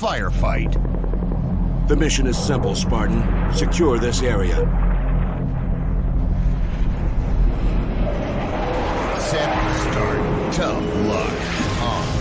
Firefight. The mission is simple, Spartan. Secure this area. Set, start. Tough luck. On.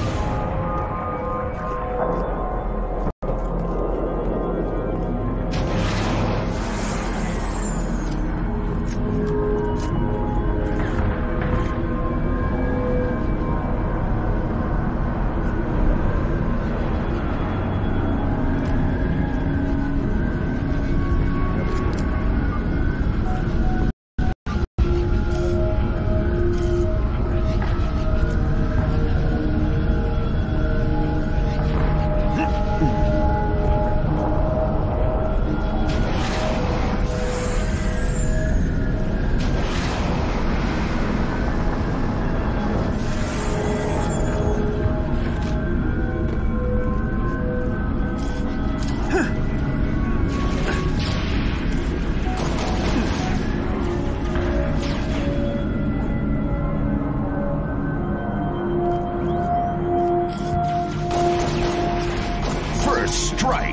Strike.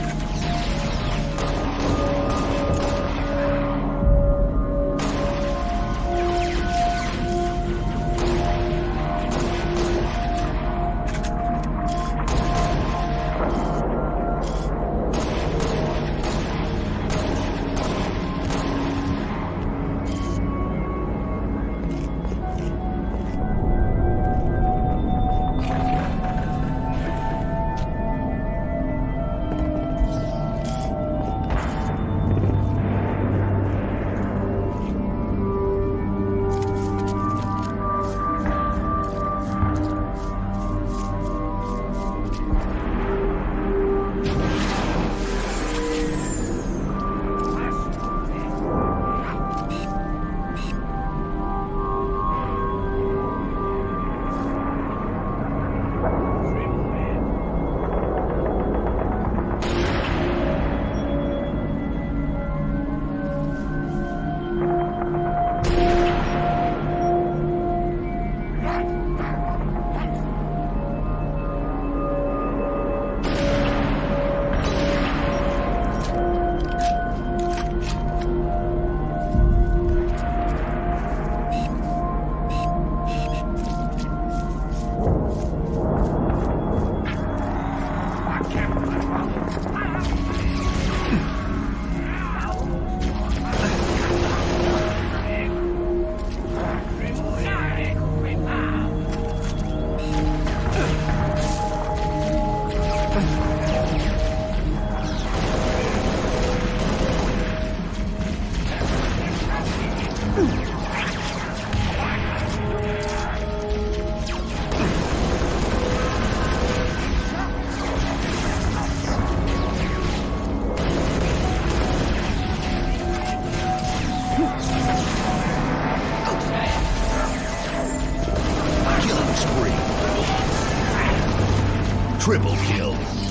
Triple kill.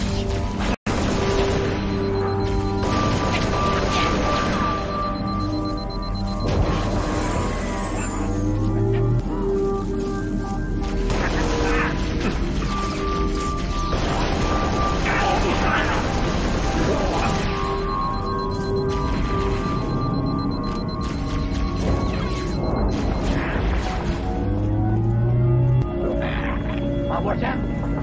Watch out!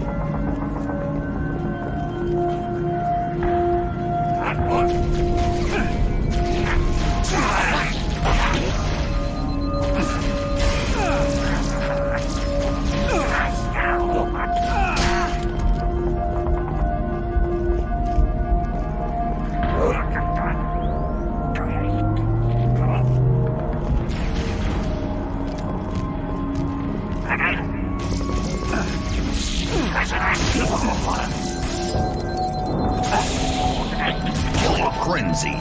Frenzy.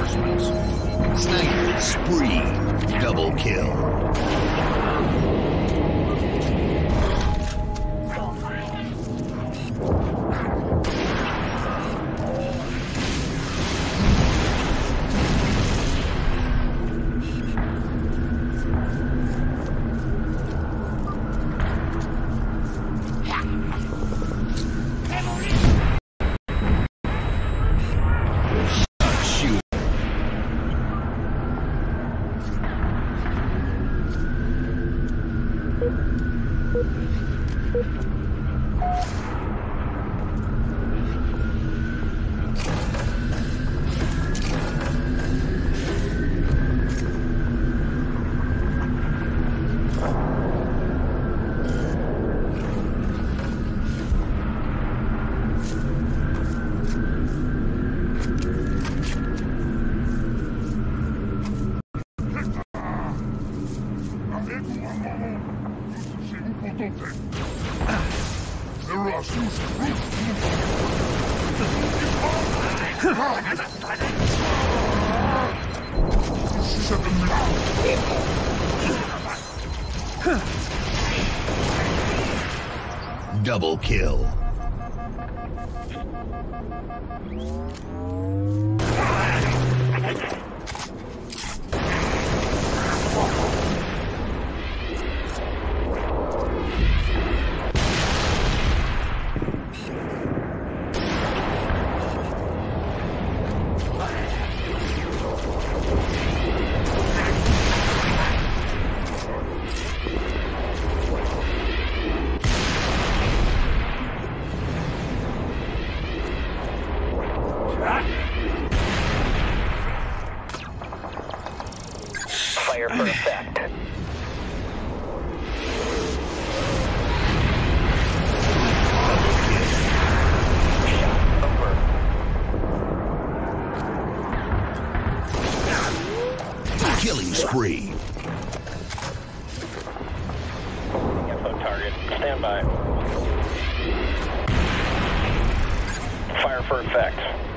reinforcements. Sniper spree. Double kill. Double kill. Firefight. Killing spree. Info target. Stand by. Fire for effect.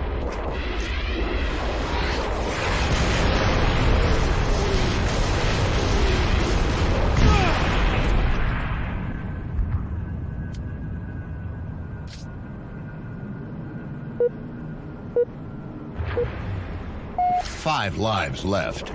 Five lives left.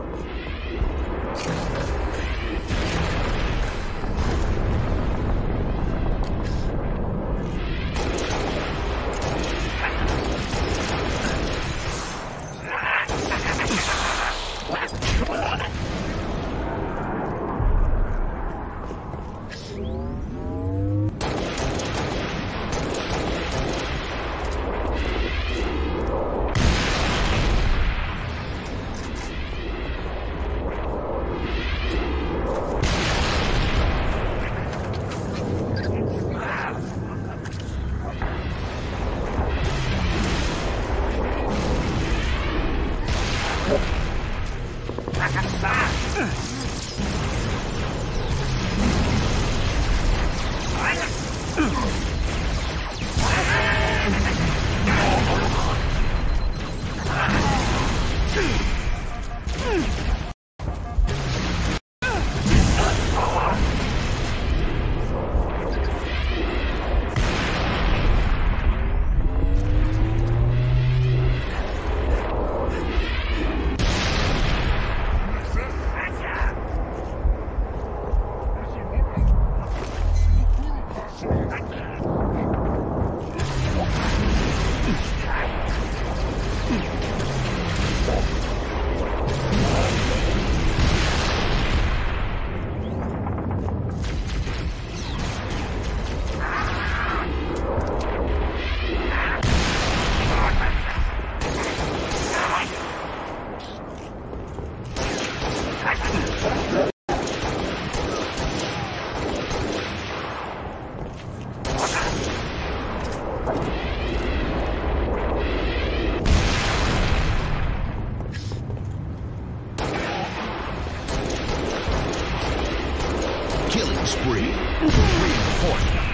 Killing spree. Reinforcements.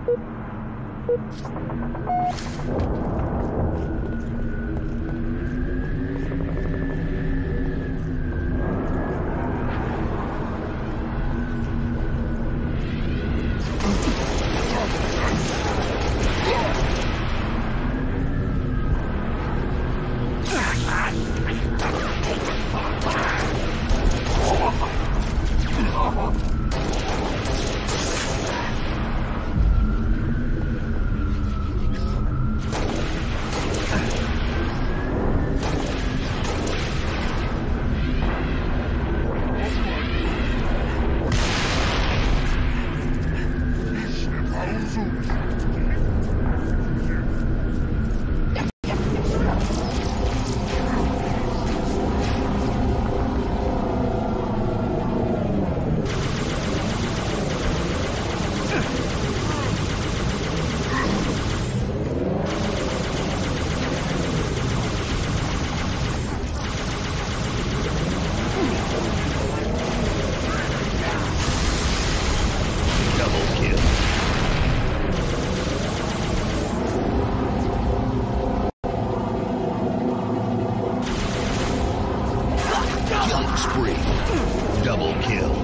spree. Double kill.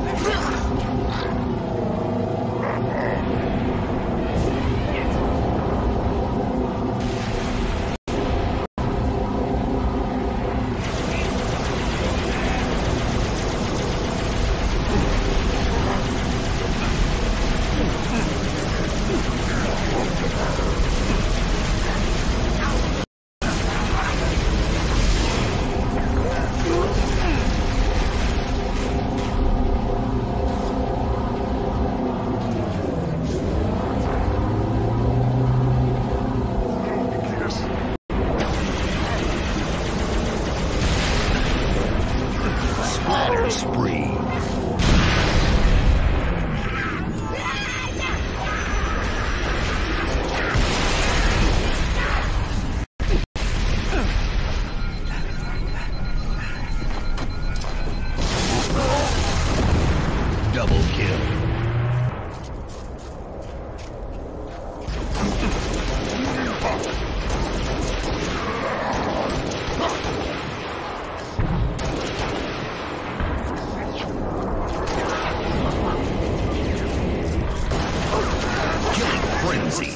Spree. Double kill. Frenzy.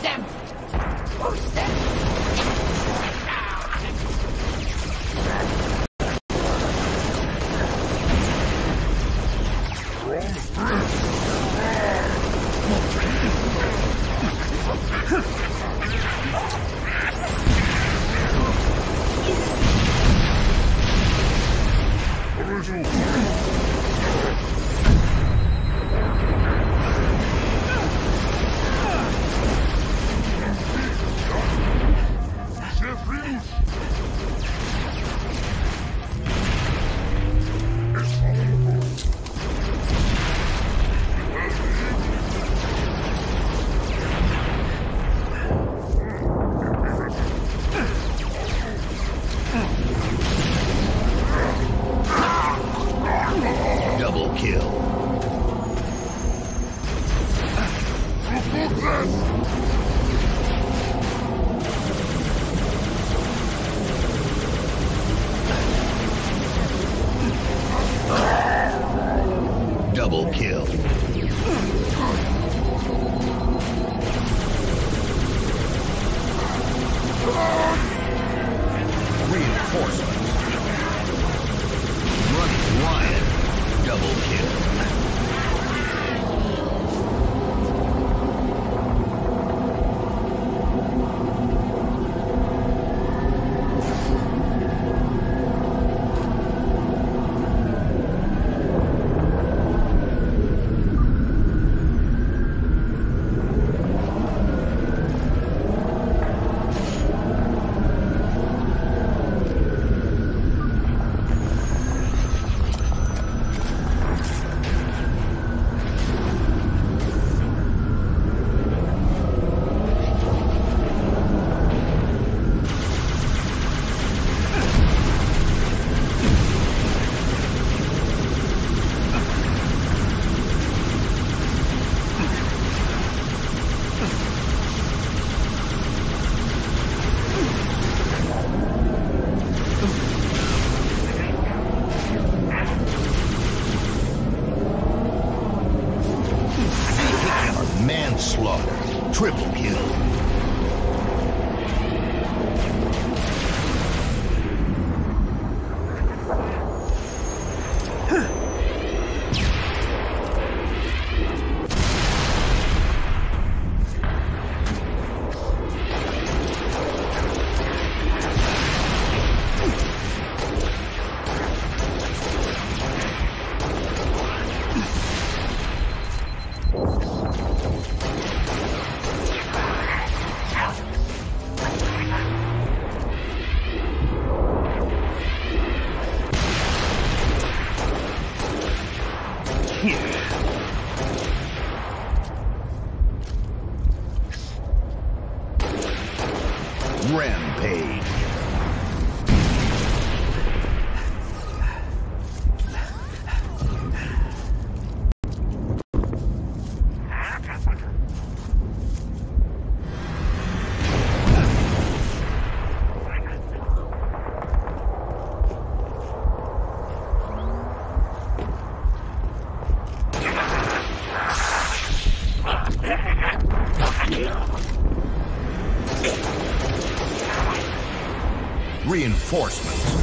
Slaughter. Triple kill. Rampage. Reinforcements.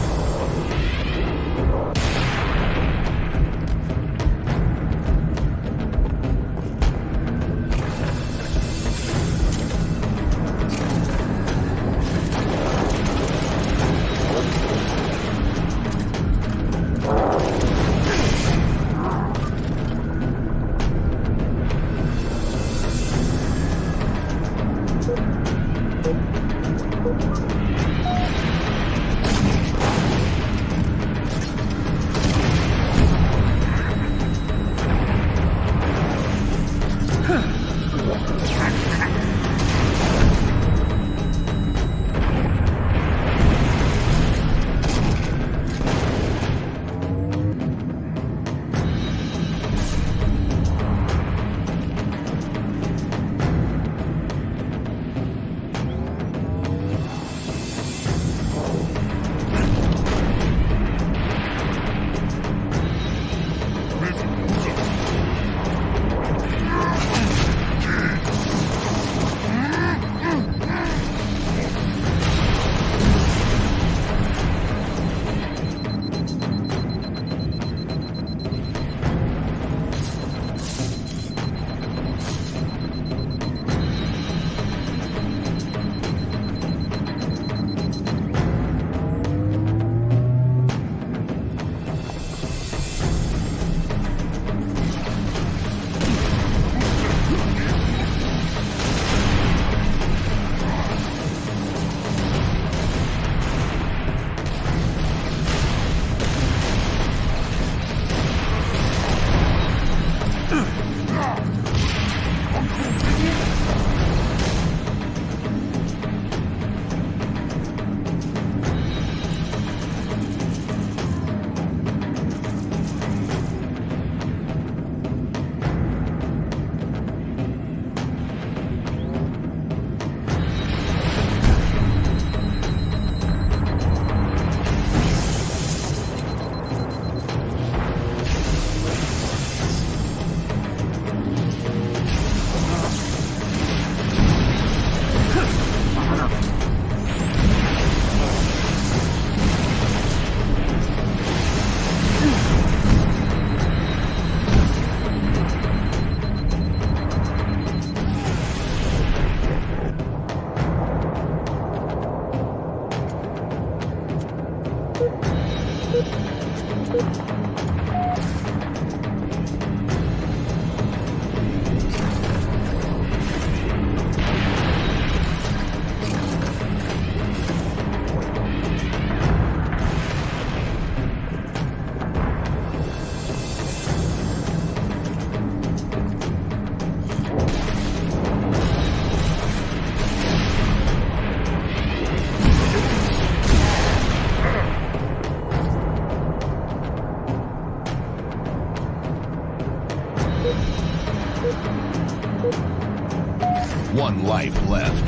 One life left.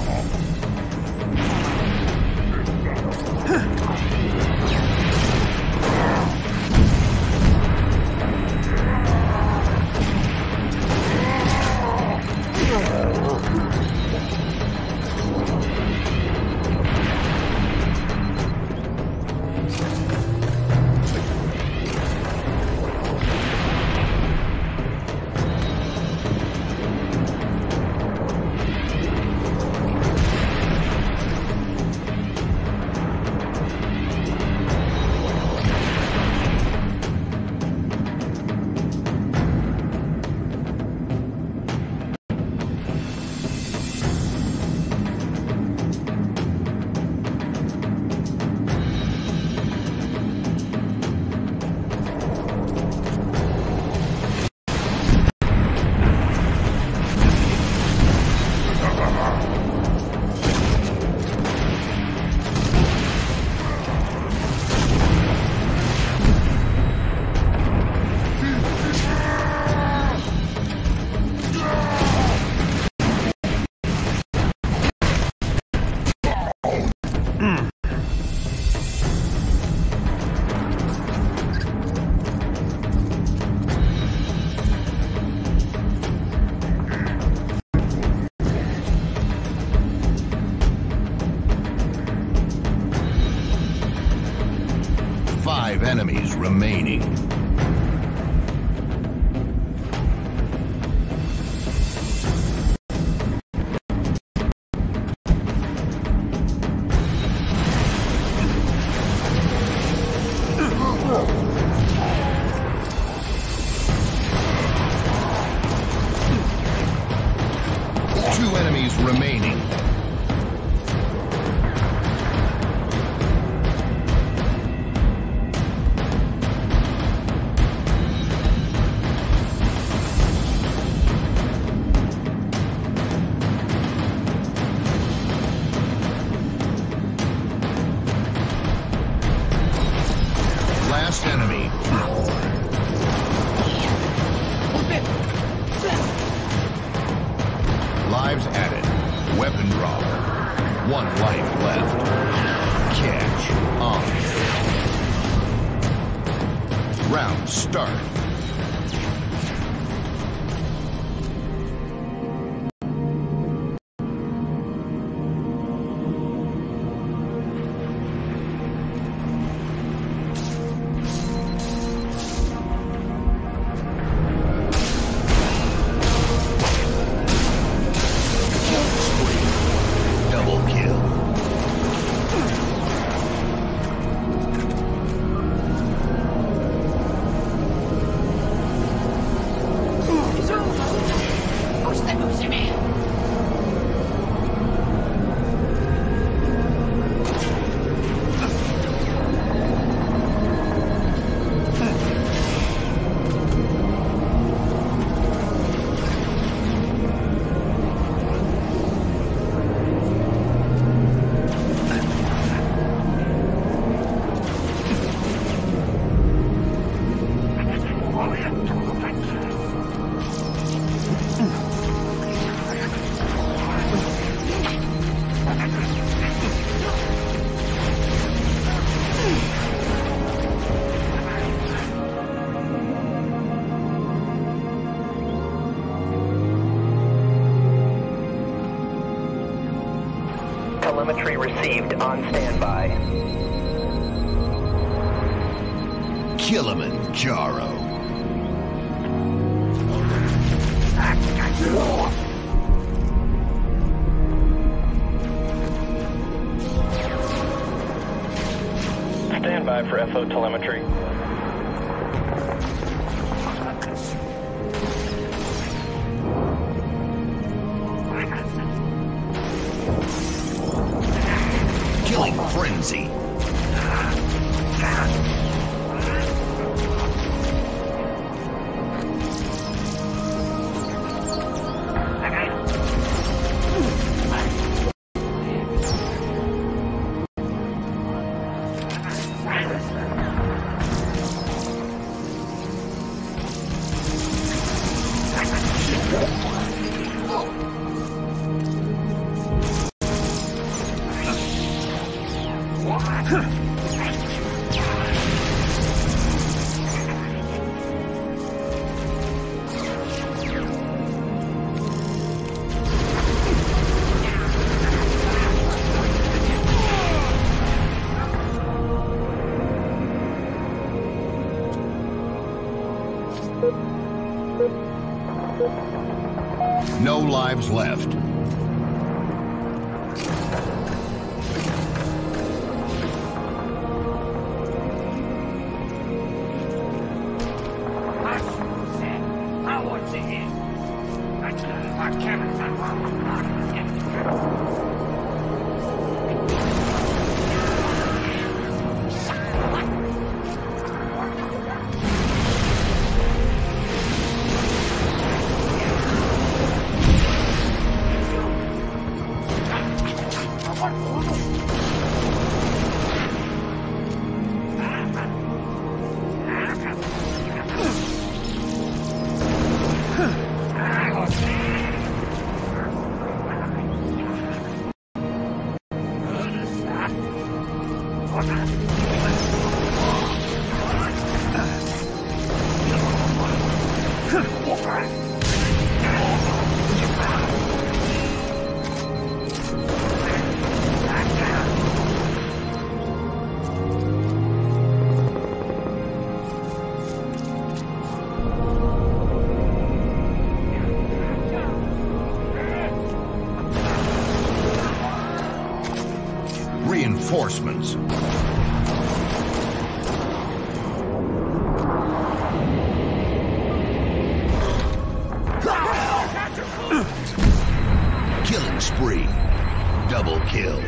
5 enemies remaining. Two enemies remaining. Last enemy. Lives added. Weapon drop. 1 life left. Catch on. Round start. Double kill. Telemetry received on standby. Kilimanjaro. Stand by for FO telemetry. Killing frenzy. No lives left. Reinforcements. Killing spree. Double kill.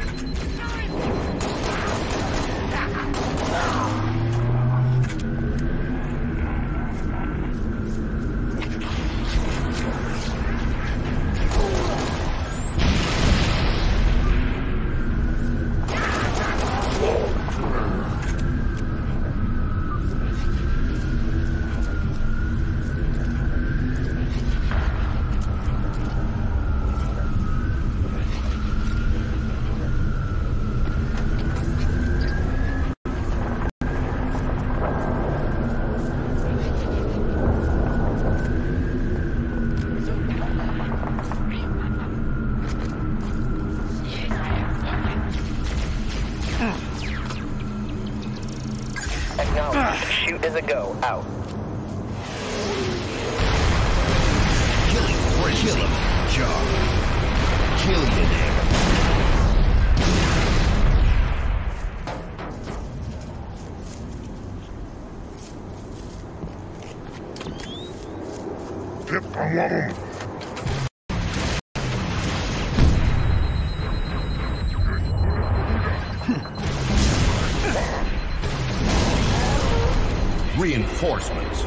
Acknowledged. Shoot is a go. Out. Kill him, Jar. Kill you there. Reinforcements.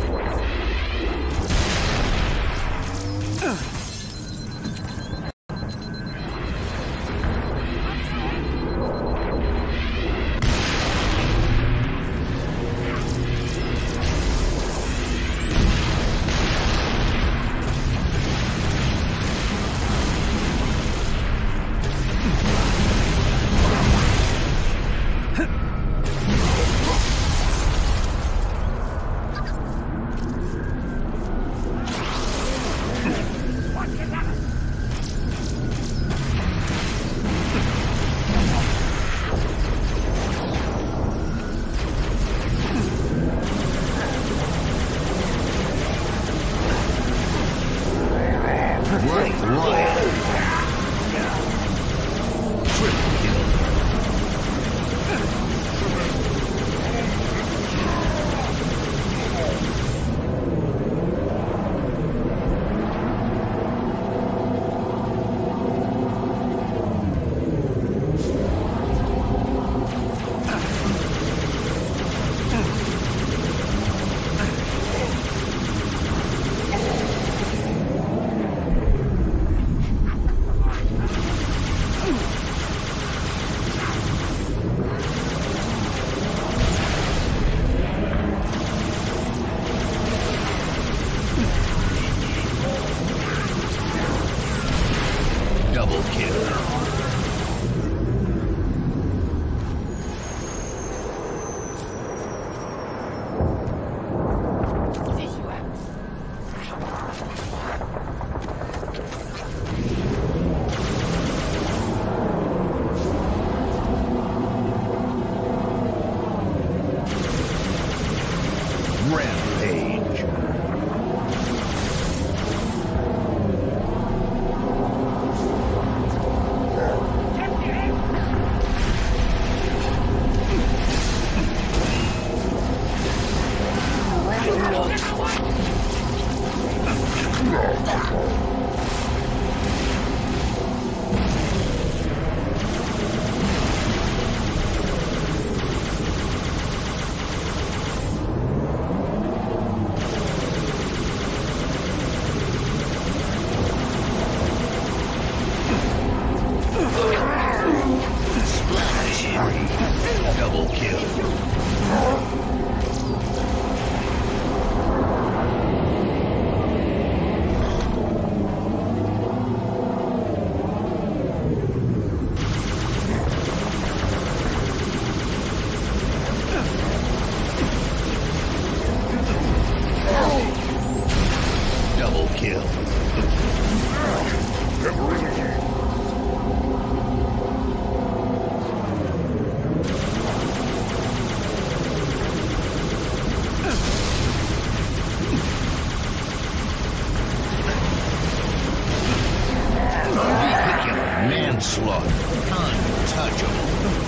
Untouchable.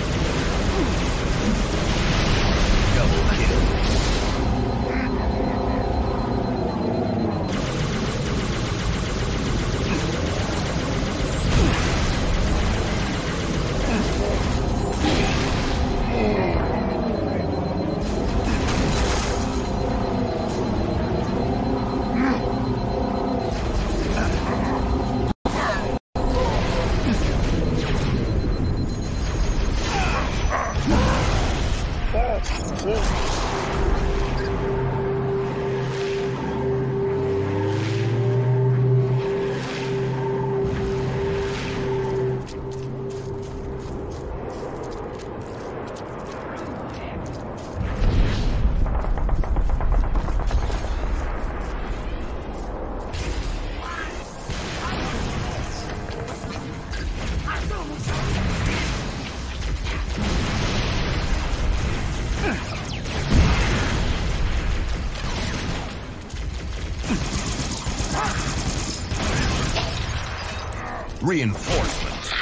Double kill. Reinforcements.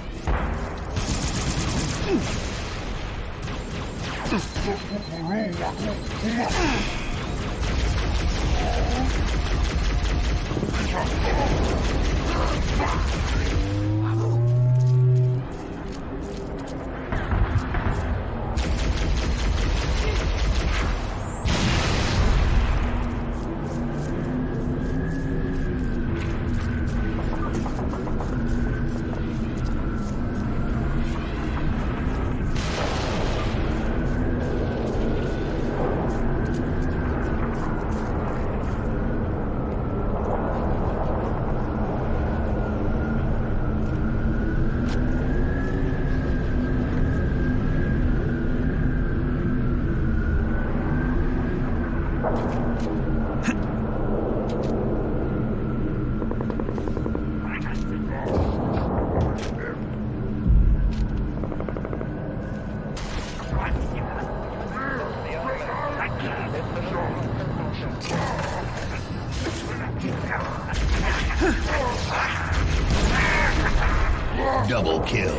Double kill.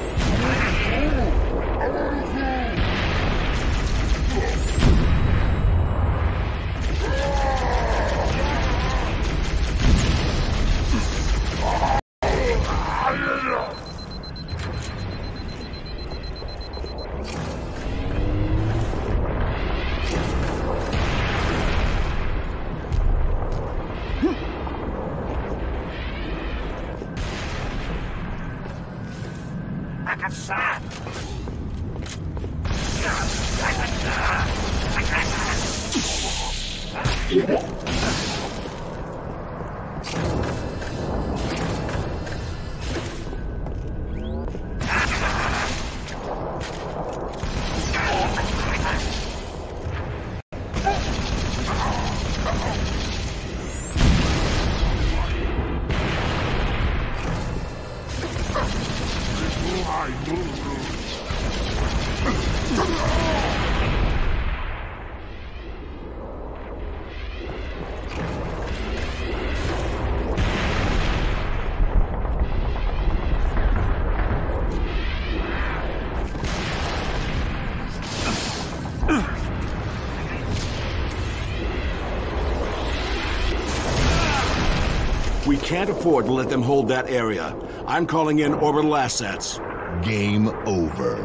We can't afford to let them hold that area. I'm calling in orbital assets. Game over.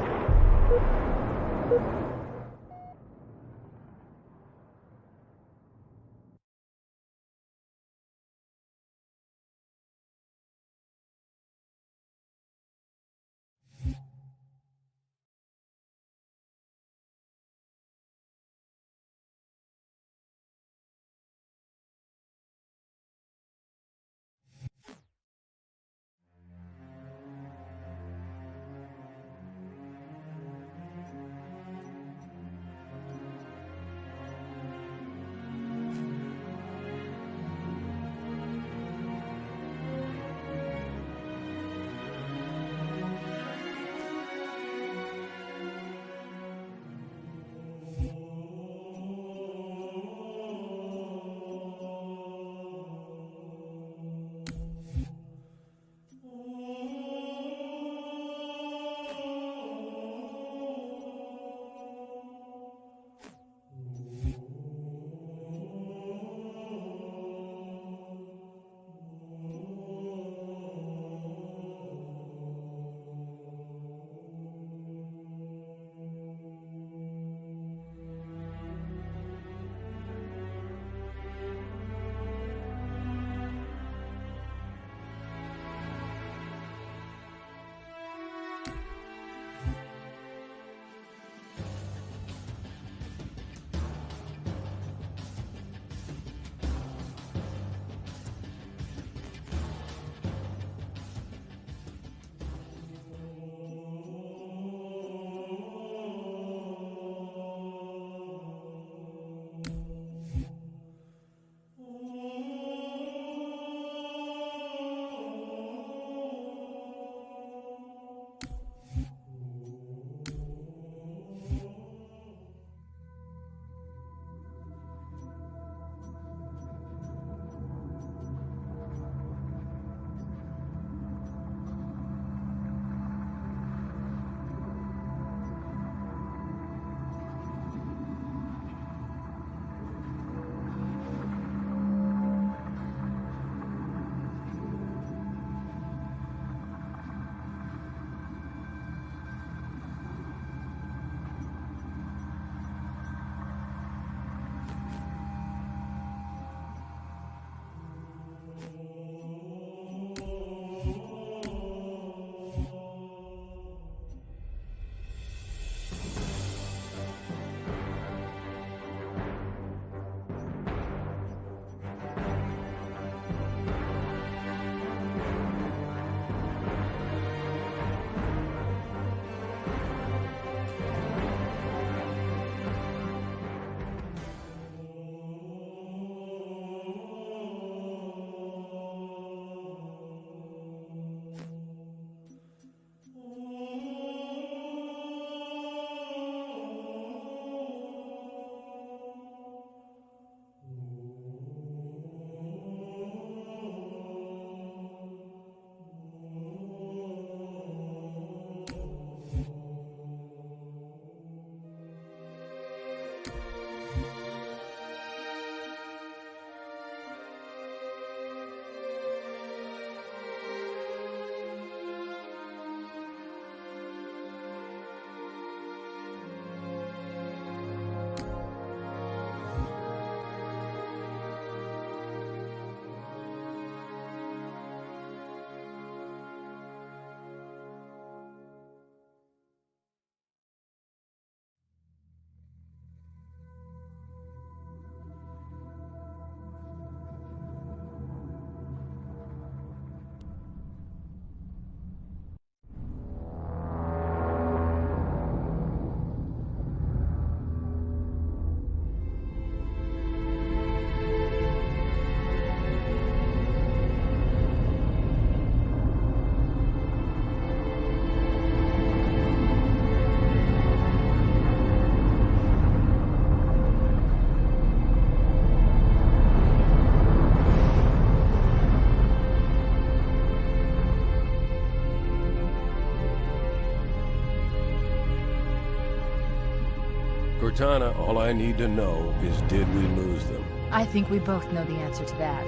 Cortana, all I need to know is did we lose them? I think we both know the answer to that.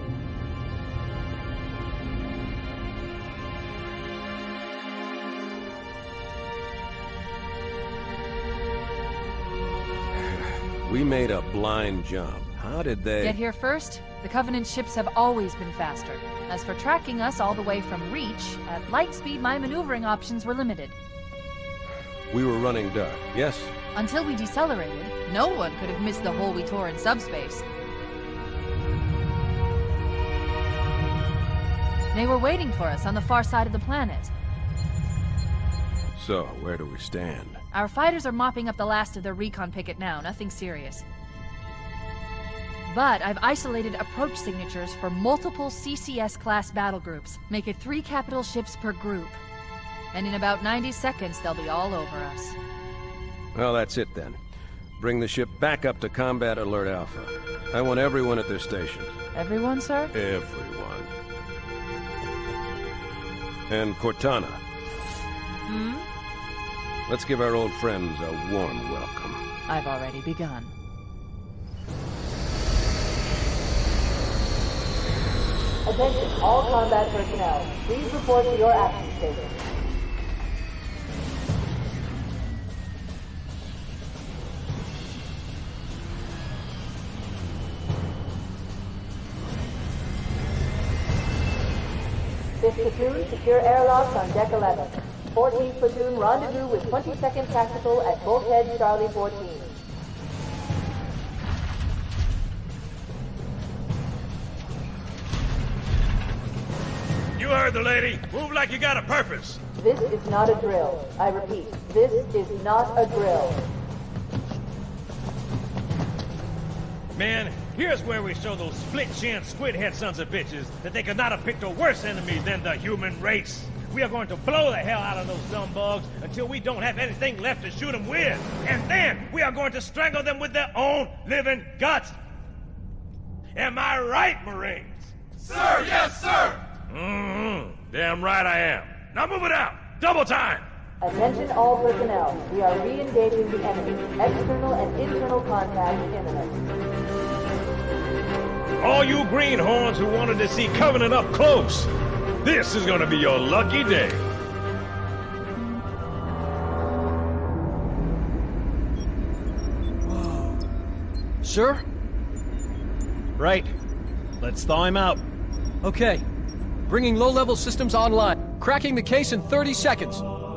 We made a blind jump. How did they... Get here first? The Covenant ships have always been faster. As for tracking us all the way from Reach, at light speed my maneuvering options were limited. We were running dark, yes? Until we decelerated, no one could have missed the hole we tore in subspace. They were waiting for us on the far side of the planet. So, where do we stand? Our fighters are mopping up the last of their recon picket now, nothing serious. But I've isolated approach signatures for multiple CCS-class battle groups. Make it 3 capital ships per group. And in about 90 seconds, they'll be all over us. Well, that's it then. Bring the ship back up to Combat Alert Alpha. I want everyone at their stations. Everyone, sir? Everyone. And Cortana. Hmm? Let's give our old friends a warm welcome. I've already begun. Attention, all combat personnel. Please report to your action station. Fifth platoon, secure airlocks on deck 11. 14th platoon, rendezvous with 22nd Tactical at Bulkhead Charlie 14. You heard the lady. Move like you got a purpose. This is not a drill. I repeat, this is not a drill. Man, here's where we show those split-chin, squid-head sons of bitches that they could not have picked a worse enemy than the human race. We are going to blow the hell out of those dumb bugs until we don't have anything left to shoot them with. And then we are going to strangle them with their own living guts. Am I right, Marines? Sir, yes, sir! Damn right I am. Now move it out. Double time. Attention all personnel. We are re-engaging the enemy. External and internal contact imminent. All you greenhorns who wanted to see Covenant up close, this is gonna be your lucky day. Sir? Right. Let's thaw him out. Okay. Bringing low-level systems online. Cracking the case in 30 seconds.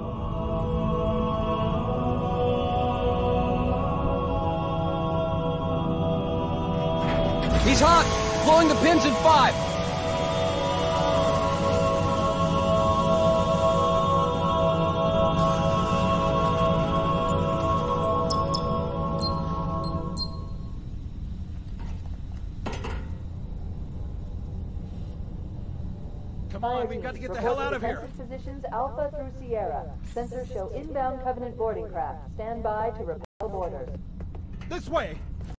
He's hot! Blowing the pins in 5! Come on, we've got to get the hell out of here! Positions Alpha through Sierra. Sensors show inbound Covenant boarding craft. Stand by to repel boarders. This way!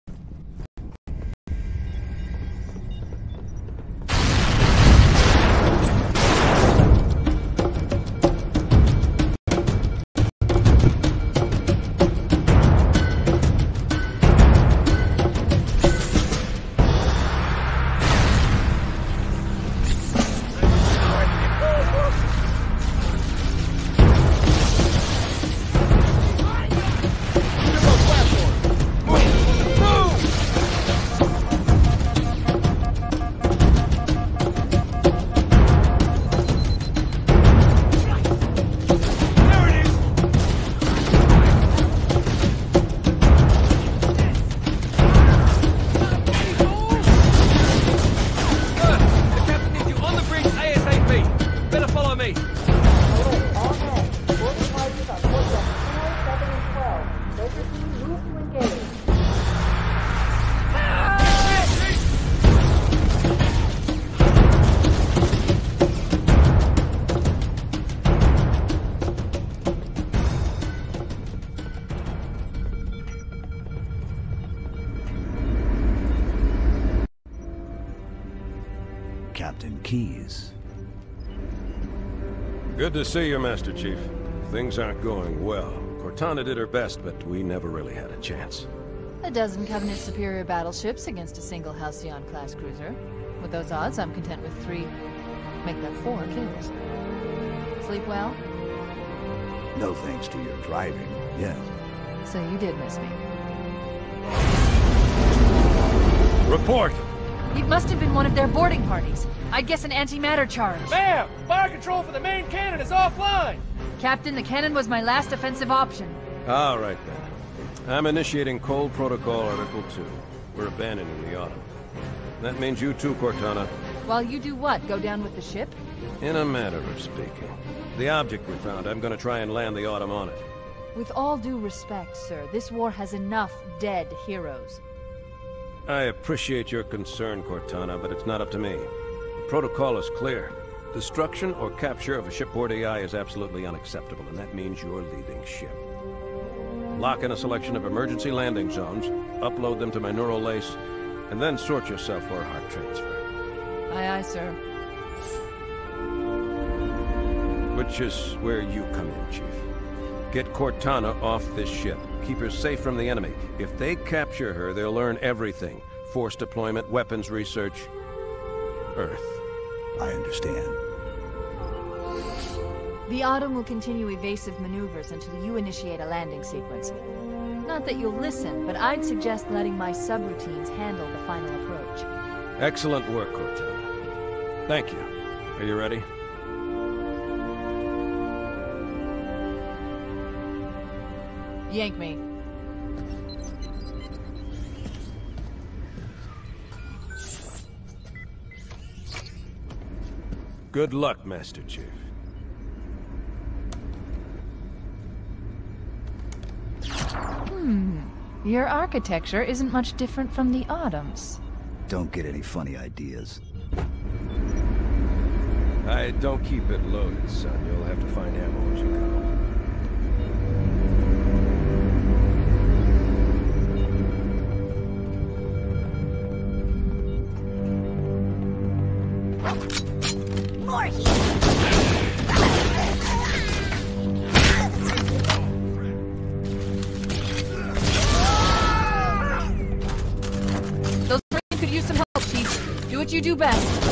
Captain Keyes. Good to see you, Master Chief. Things aren't going well. Cortana did her best, but we never really had a chance. A dozen Covenant superior battleships against a single Halcyon-class cruiser. With those odds, I'm content with 3... make that 4 kills. Sleep well? No thanks to your driving, yes. So you did miss me. Report! It must have been one of their boarding parties. I'd guess an antimatter charge. Ma'am! Fire control for the main cannon is offline! Captain, the cannon was my last offensive option. All right, then. I'm initiating Cold Protocol Article 2. We're abandoning the Autumn. That means you too, Cortana. While you do what? Go down with the ship? In a manner of speaking. The object we found, I'm gonna try and land the Autumn on it. With all due respect, sir, this war has enough dead heroes. I appreciate your concern, Cortana, but it's not up to me. The protocol is clear. Destruction or capture of a shipboard AI is absolutely unacceptable, and that means you're leaving ship. Lock in a selection of emergency landing zones, upload them to my neural lace, and then sort yourself for a heart transfer. Aye, aye, sir. Which is where you come in, Chief. Get Cortana off this ship. Keep her safe from the enemy. If they capture her, they'll learn everything. Force deployment, weapons research, Earth. I understand. The Autumn will continue evasive maneuvers until you initiate a landing sequence. Not that you'll listen, but I'd suggest letting my subroutines handle the final approach. Excellent work, Cortana. Thank you. Are you ready? Yank me. Good luck, Master Chief. Your architecture isn't much different from the Autumn's. Don't get any funny ideas. I don't keep it loaded, son. You'll have to find ammo as you go. More heat! Those Marines could use some help, Chief. Do what you do best.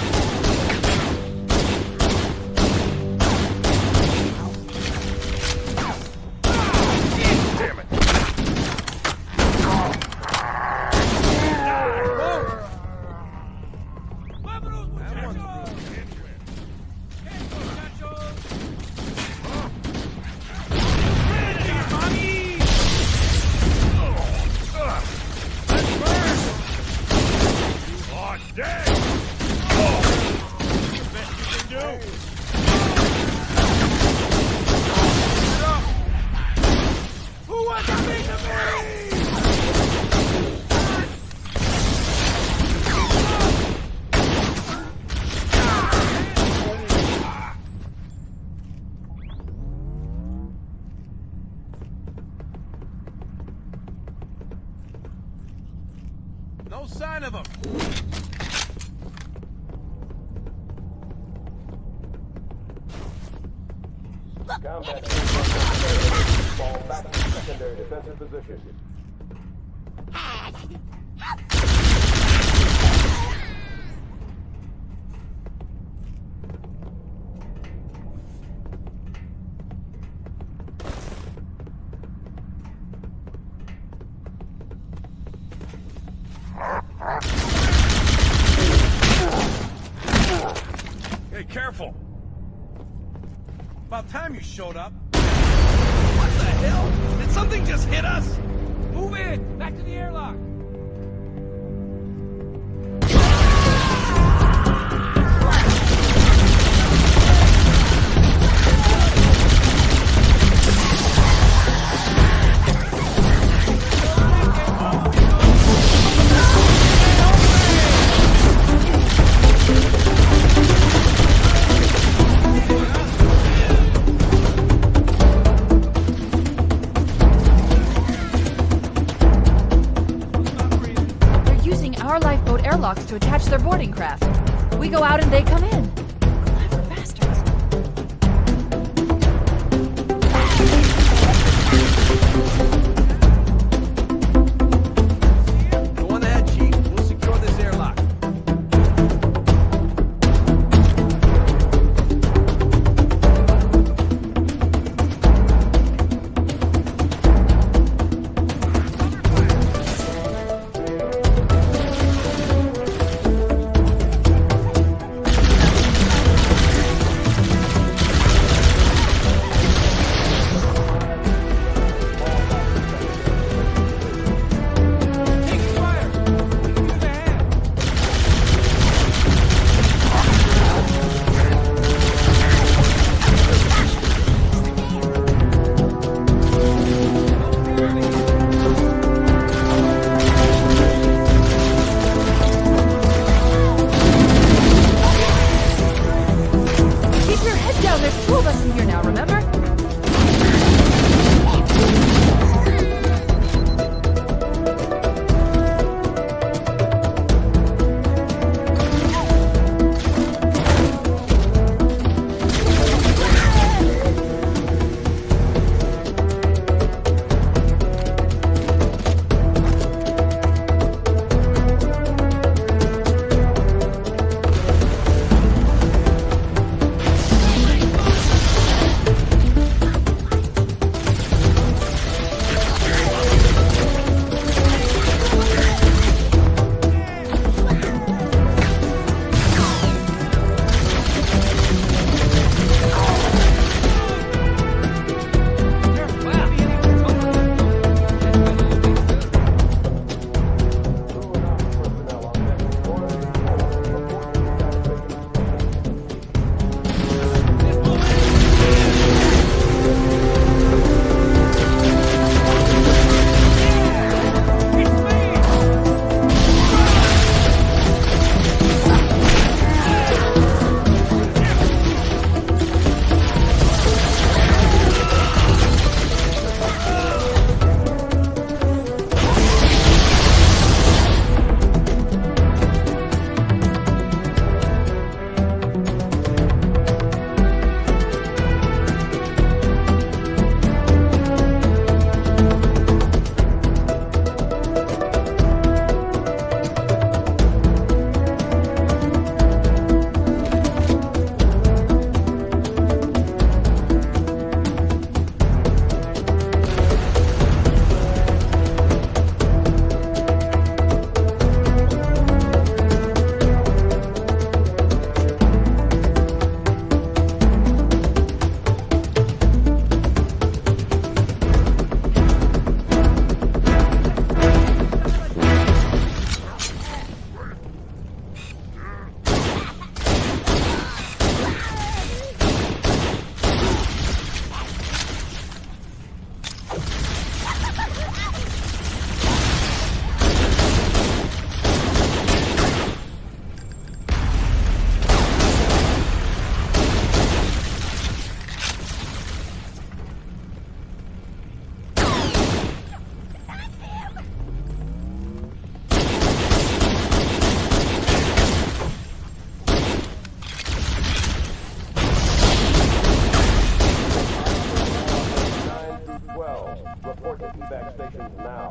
No sign of him. Combat fall back to secondary defensive position. Hey, careful! About time you showed up. What the hell? Did something just hit us? Move in! Back to the airlock! airlocks to attach their boarding craft. We go out and they come in. Clever bastards. personnel. Report to evac stations now.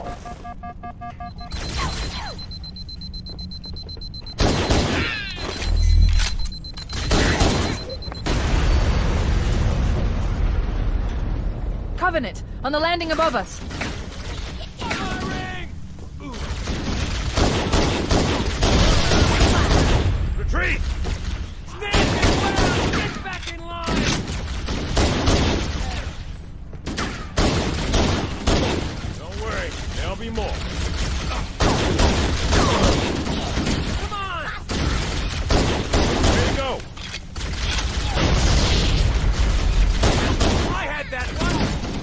Covenant, on the landing above us. Retreat! Stand your ground! Get back in line! Don't worry, there'll be more. Come on! Here you go. I had that one!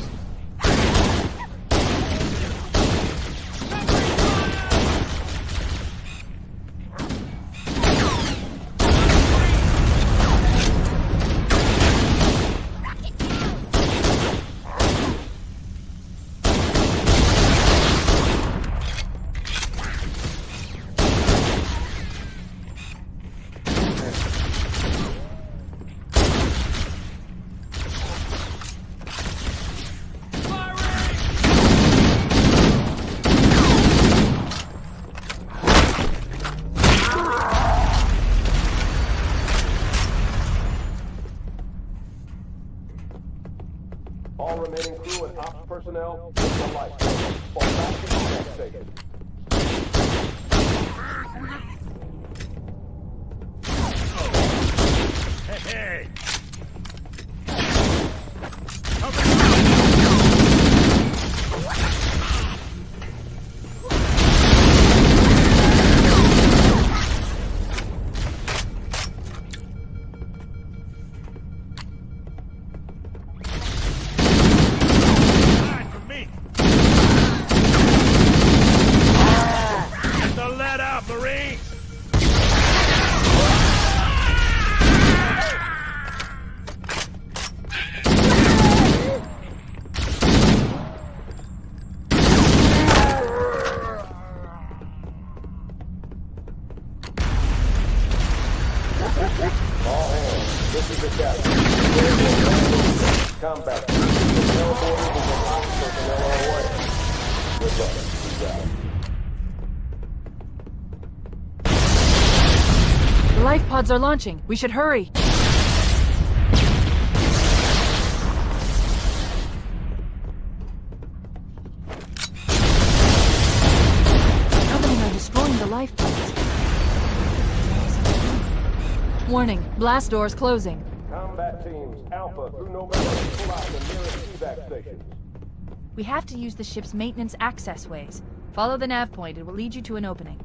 All remaining crew and ops personnel, with the light. Or back to the evac station. Hey! This is the captain. Combat. Personnel boarders and ops personnel are away. Good luck. The life pods are launching. We should hurry. Covenant are destroying the life pods. Warning, blast doors closing. Combat teams, Alpha through November, pull out the nearest evac stations. We have to use the ship's maintenance access ways. Follow the nav point, it will lead you to an opening.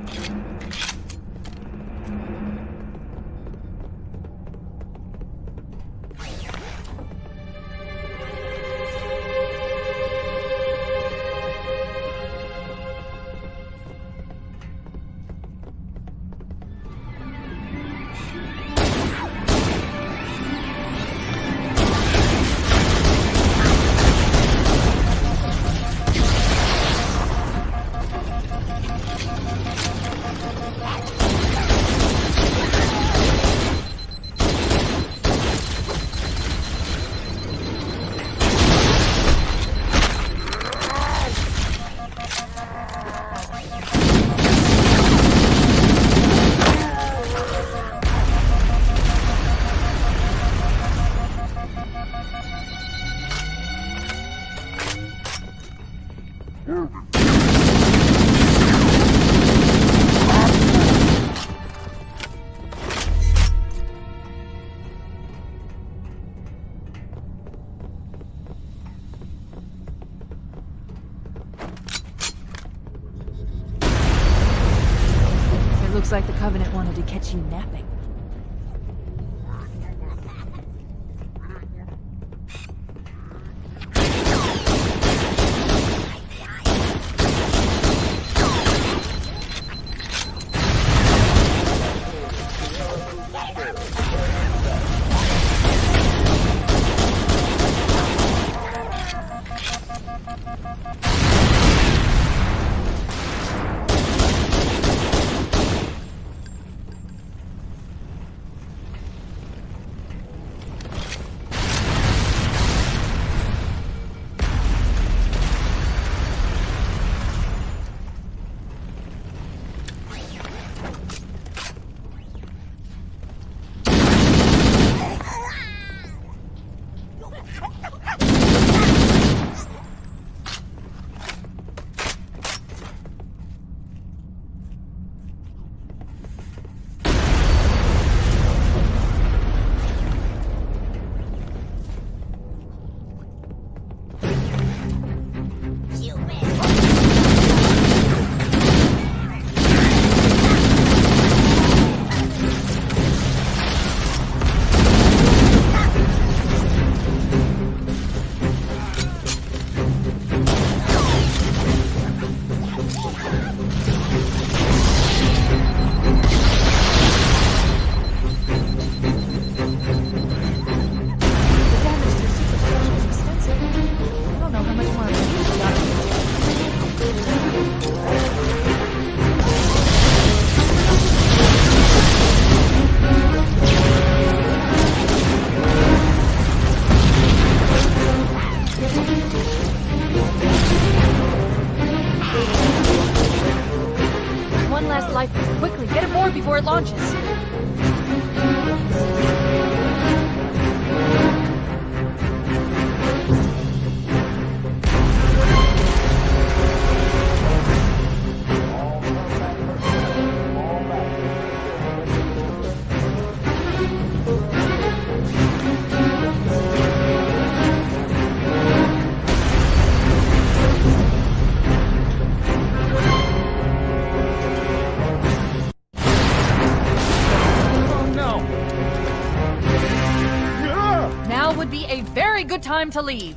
Looks like the Covenant wanted to catch you napping. lifeboat. Quickly, get aboard before it launches. Would be a very good time to leave.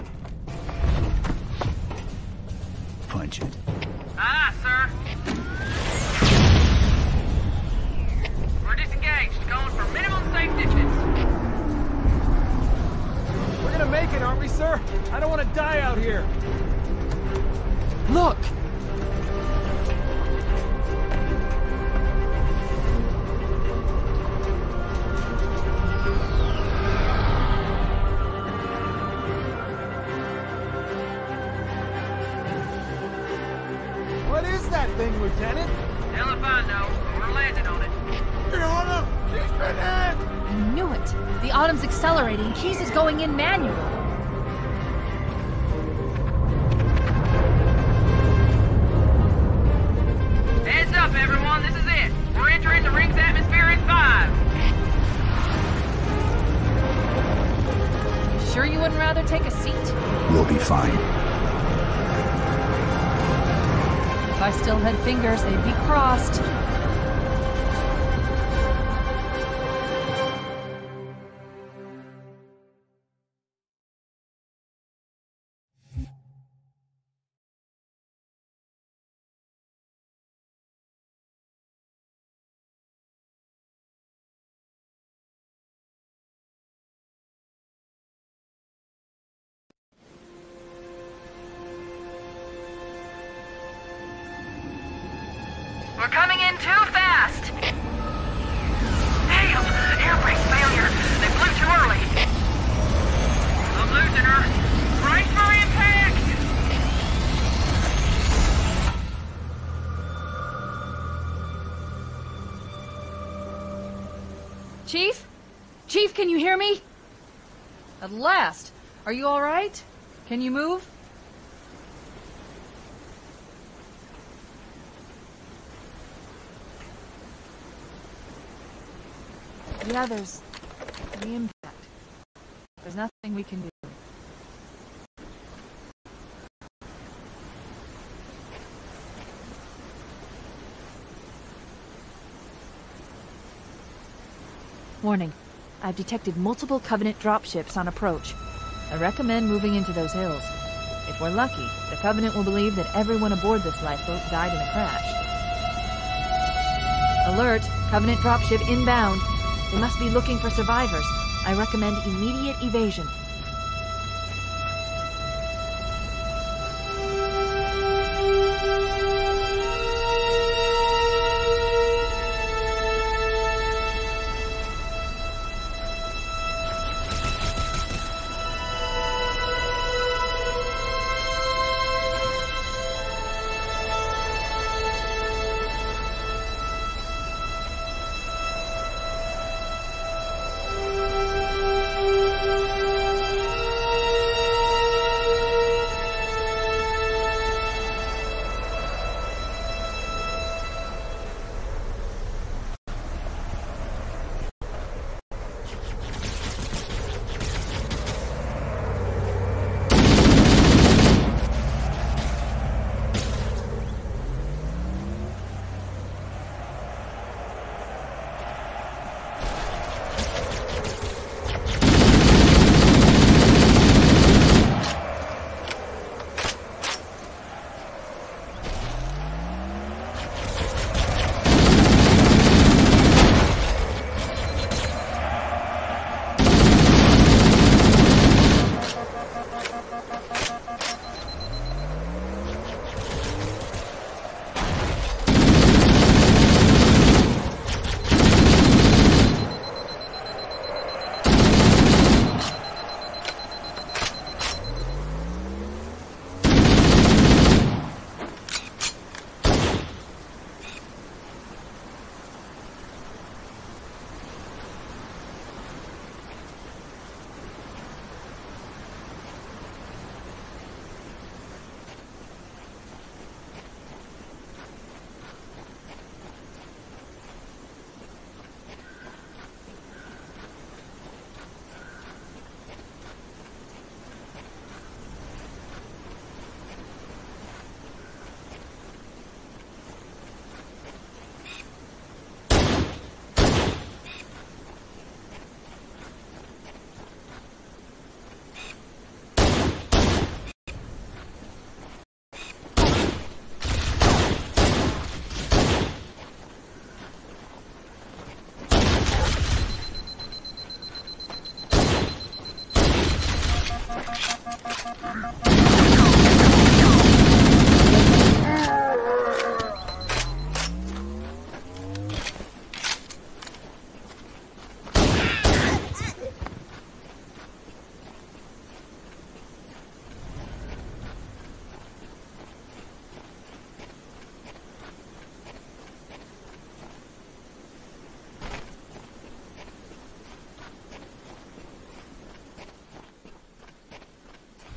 Punch it. Aye, sir. We're disengaged, going for minimum safe distance. We're gonna make it, aren't we, sir? I don't want to die out here. Look! What is that thing, Lieutenant? Hell if I know. We're landing on it. I knew it. The Autumn's accelerating. Keys is going in manually. Heads up, everyone. This is it. We're entering the ring's atmosphere in 5. You sure you wouldn't rather take a seat? We'll be fine. If I still had fingers, they'd be crossed. We're coming in too fast! Damn! Air brake failure! They blew too early! I'm losing her! Brace for impact! Chief? Chief, can you hear me? At last! Are you alright? Can you move? Yeah, there's the impact. There's nothing we can do. Warning. I've detected multiple Covenant dropships on approach. I recommend moving into those hills. If we're lucky, the Covenant will believe that everyone aboard this lifeboat died in a crash. Alert! Covenant dropship inbound. They must be looking for survivors. I recommend immediate evasion.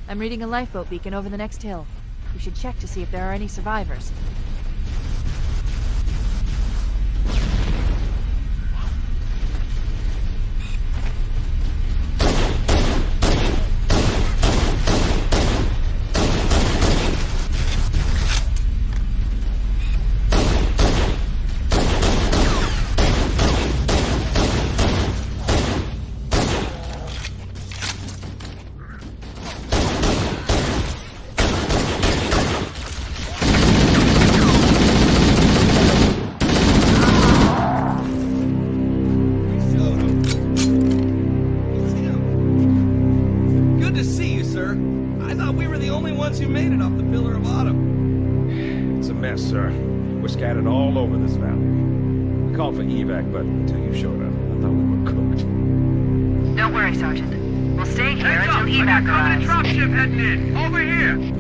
I'm reading a lifeboat beacon over the next hill. We should check to see if there are any survivors. You made it off the Pillar of Autumn. It's a mess, sir. We're scattered all over this valley. We called for evac, but until you showed up, I thought we were cooked. Don't worry, Sergeant. We'll stay here Heads up! until I got evac covenant arrives. dropship heading in! Over here!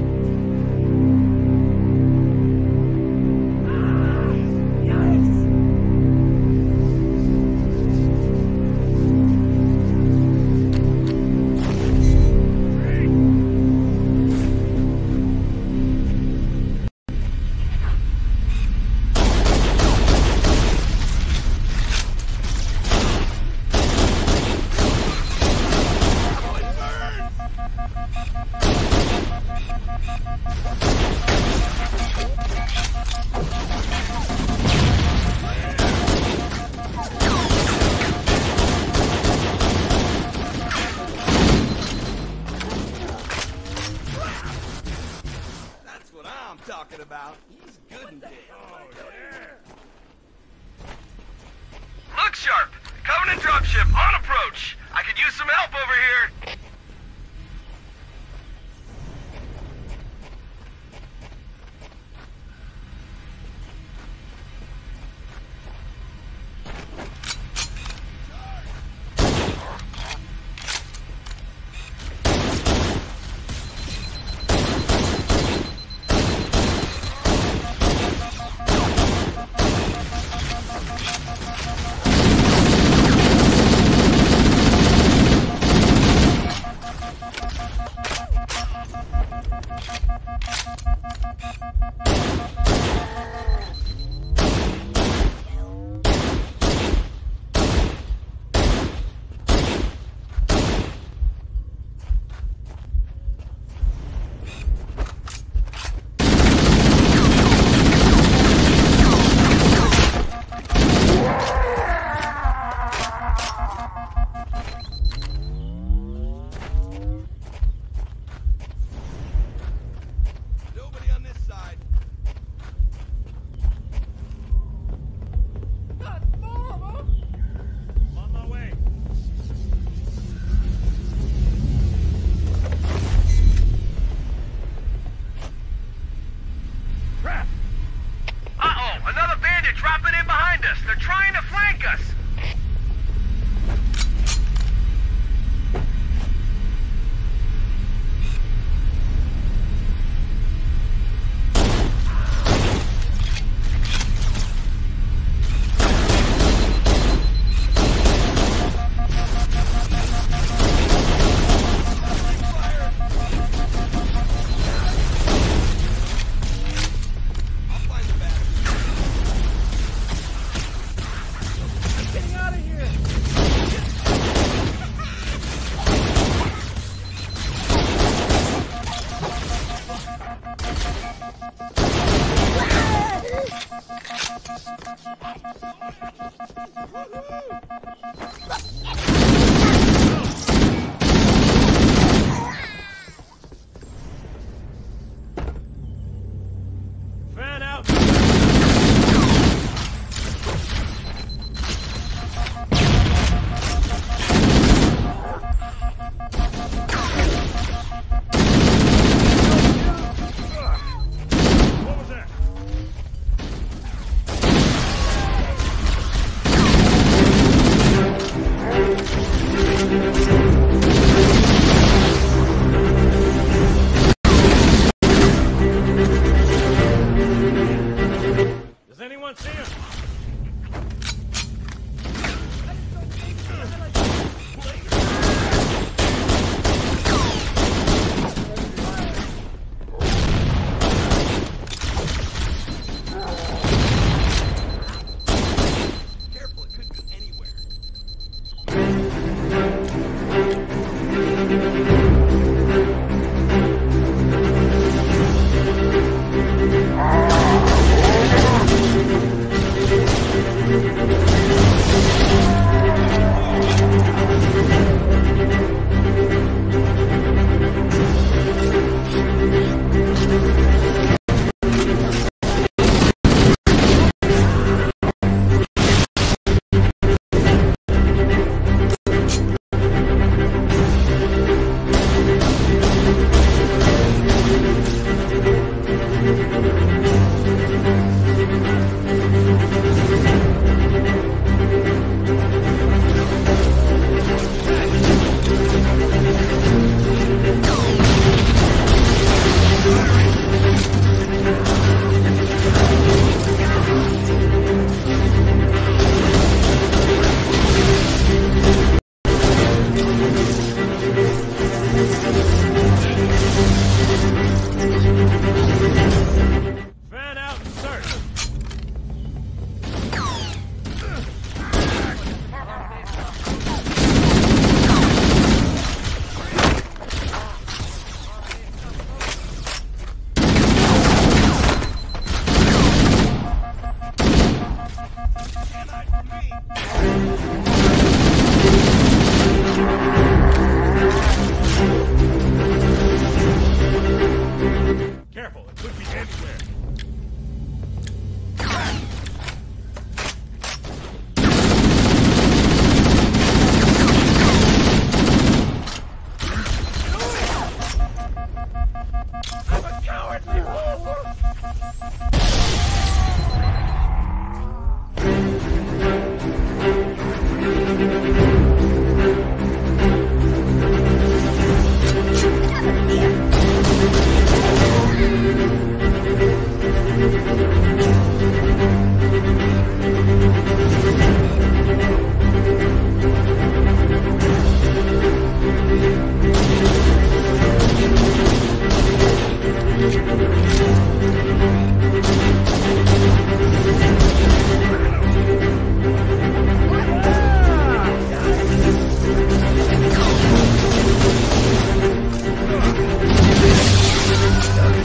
Talking about. He's good and dead. Look sharp! Covenant dropship on approach! I could use some help over here! Nobody on this side.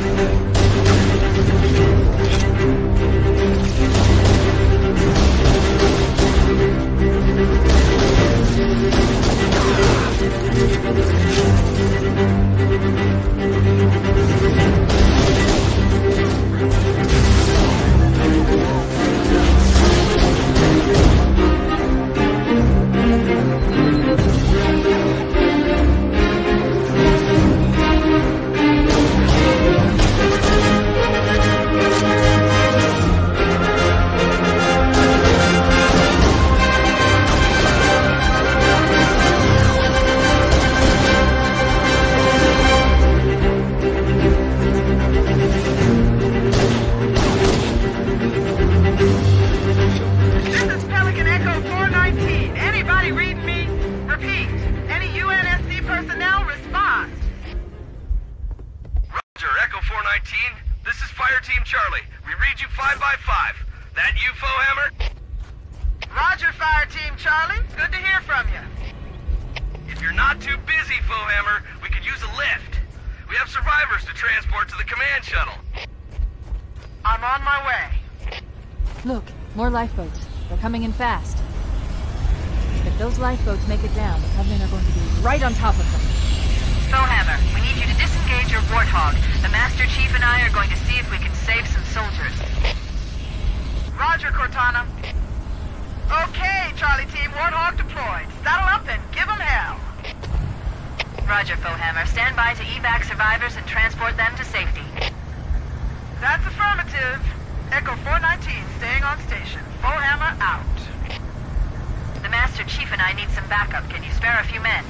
This is Fire Team Charlie. We read you 5 by 5. That you, Foehammer? Roger, Fire Team Charlie. Good to hear from you. If you're not too busy, Foehammer, we could use a lift. We have survivors to transport to the command shuttle. I'm on my way. Look, more lifeboats. They're coming in fast. If those lifeboats make it down, the Covenant are going to be right on top of them. Foehammer, we need you to disengage your Warthog. The Master Chief and I are going to see if we can save some soldiers. Roger, Cortana. Okay, Charlie Team, Warthog deployed. Saddle up and give them hell. Roger, Foehammer. Stand by to evac survivors and transport them to safety. That's affirmative. Echo 419 staying on station. Foehammer out. The Master Chief and I need some backup. Can you spare a few men?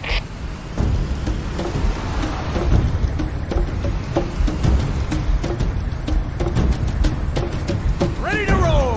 Ready to roll!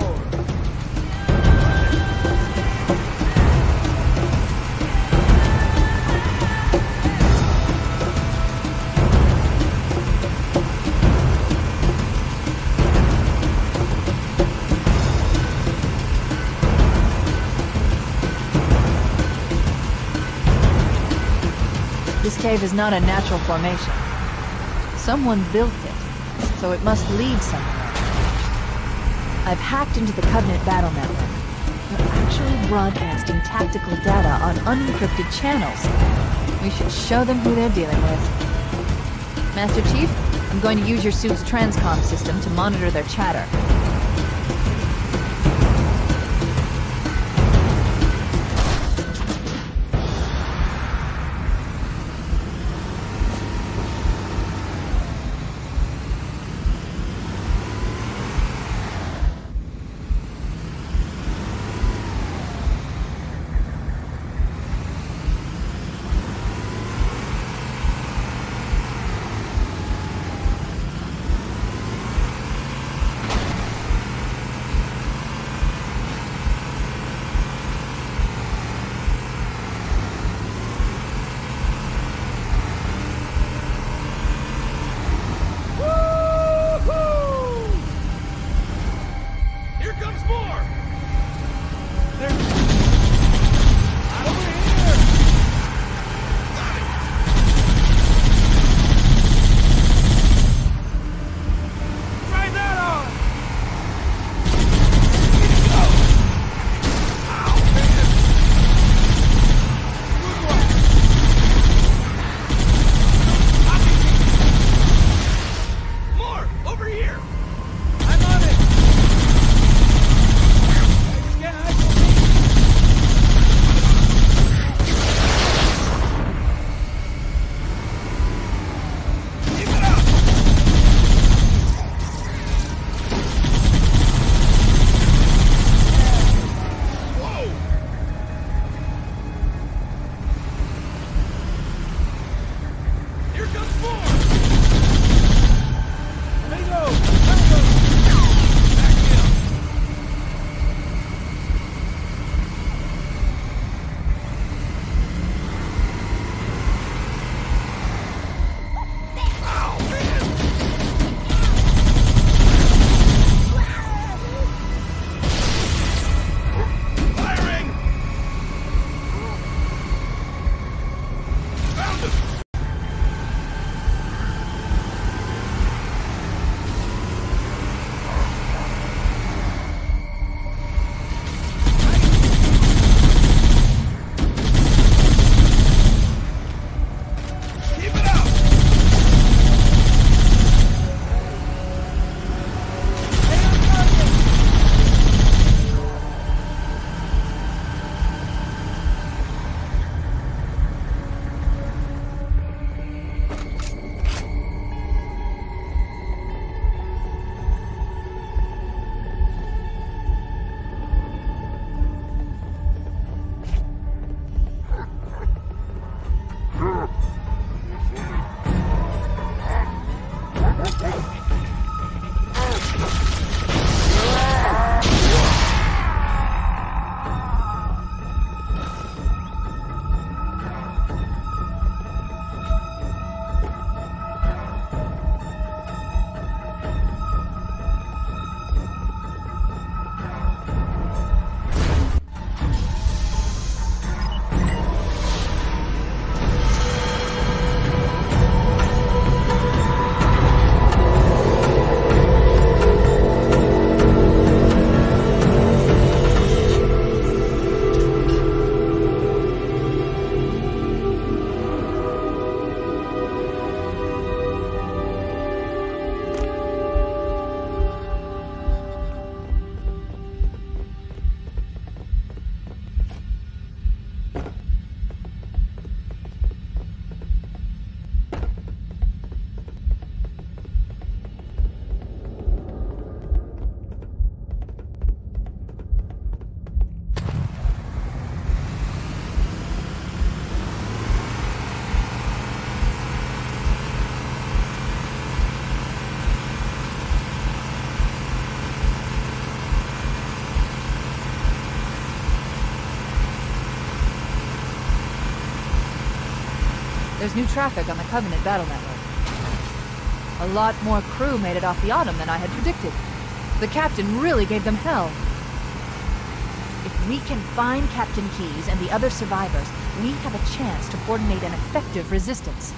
This cave is not a natural formation. Someone built it, so it must lead somewhere. I've hacked into the Covenant battle network. They're actually broadcasting tactical data on unencrypted channels. We should show them who they're dealing with. Master Chief, I'm going to use your suit's transcom system to monitor their chatter. There's new traffic on the Covenant battle network. A lot more crew made it off the Autumn than I had predicted. The captain really gave them hell. If we can find Captain Keyes and the other survivors, we have a chance to coordinate an effective resistance.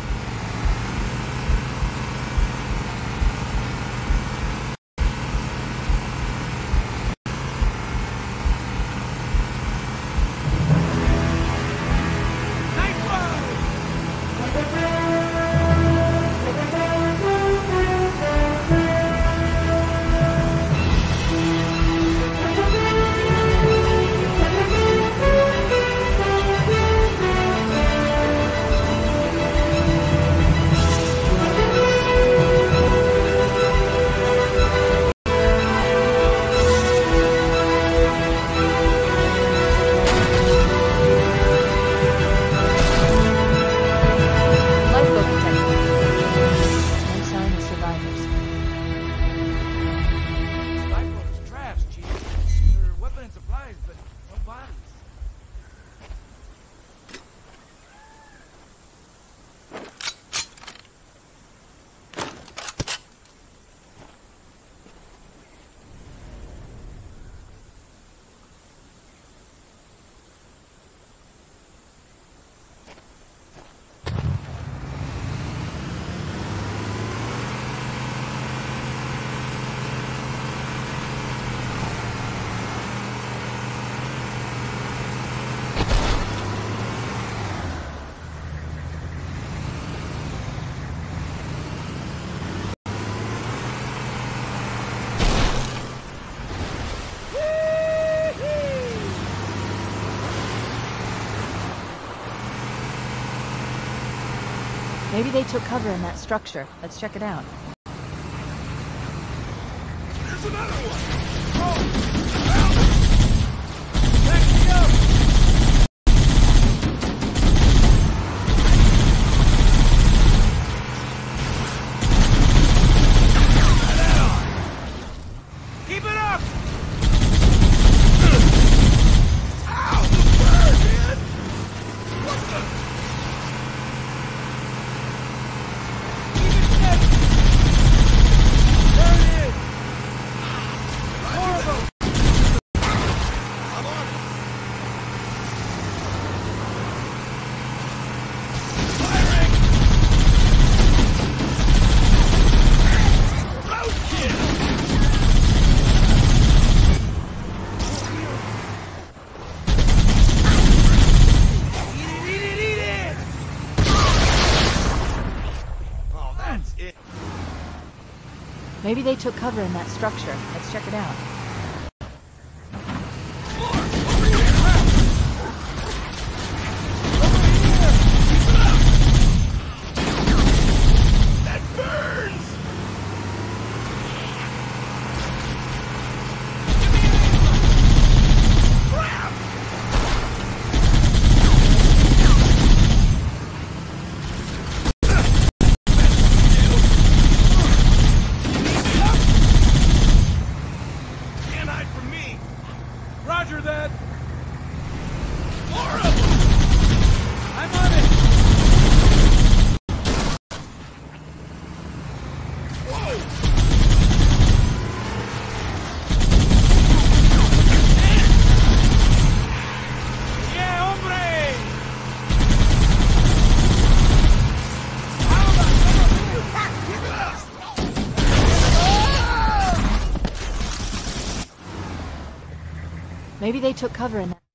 Maybe they took cover in that structure. Let's check it out. There's another one! Back me up! Keep it up! Ow! The bird, man! What the... Maybe they took cover in that structure. Let's check it out. That burns! Crap! Roger that! More of them! I'm on it! Whoa! Yeah, hombre! Keep it up! Maybe they took cover in that...